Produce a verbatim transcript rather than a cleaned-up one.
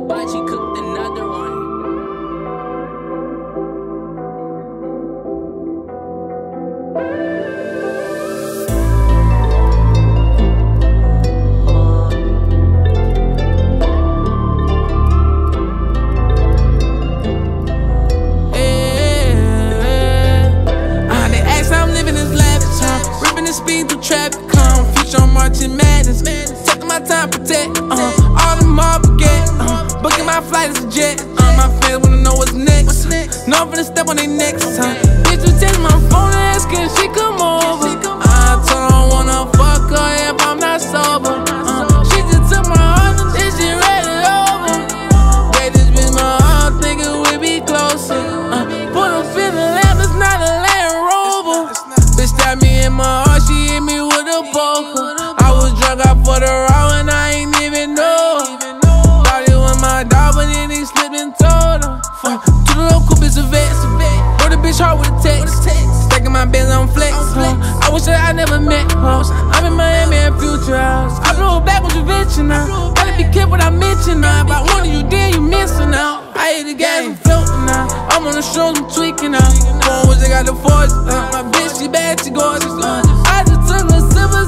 Hibachi cooked another one. Speed through traffic, come future on marching madness. Taking my time, protect, uh, all the mob forget, uh, booking my flight as a jet. Uh, my fans wanna know what's next. Know I'm finna step on their necks. Uh, bitch, you text my phone and ask can she come over. I told her I don't wanna fuck her if I'm not sober. Uh, she just took my heart and then she read it over. Gave this bitch my heart, thinking we'd be closer. Uh, put a feeling lamp, it's not a Land Rover. Bitch stabbed me in my heart, she hit me with a poker. I was drunk out for the route and I ain't even know. Thought it was my dog, but then he slipped and told her. Uh, two little coupe is a vet. Wrote a bitch hard with a text. Stacking my bands on flex. Uh, I wish that I never met her. I'm in Miami at Future House. I blew it back with your venture now. Gotta be careful what I mention now. If I wanted you, then you missing out. I hit the gas, I'm floating now. I'm on the shrooms, I'm tweaking out. Phone was they got the force. Uh, my bitch, she bad, she gorgeous. Uh, I just took a sip of